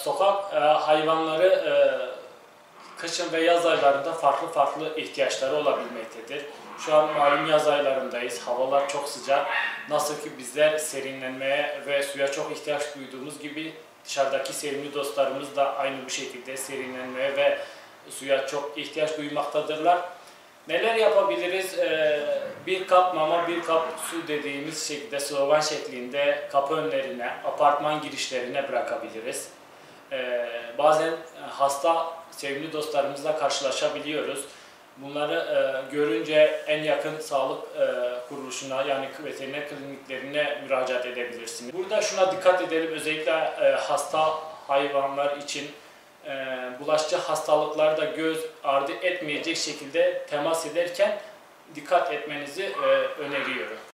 Sokak hayvanları kışın ve yaz aylarında farklı ihtiyaçları olabilmektedir. Şu an malum yaz aylarındayız. Havalar çok sıcak. Nasıl ki bizler serinlenmeye ve suya çok ihtiyaç duyduğumuz gibi dışarıdaki sevimli dostlarımız da aynı bu şekilde serinlenmeye ve suya çok ihtiyaç duymaktadırlar. Neler yapabiliriz? Bir kap mama, bir kap su dediğimiz şekilde slogan şeklinde kapı önlerine, apartman girişlerine bırakabiliriz. Bazen hasta sevimli dostlarımızla karşılaşabiliyoruz. Bunları görünce en yakın sağlık kuruluşuna yani veteriner kliniklerine müracaat edebilirsiniz. Burada şuna dikkat edelim, özellikle hasta hayvanlar için bulaşıcı hastalıklarda göz ardı etmeyecek şekilde temas ederken dikkat etmenizi öneriyorum.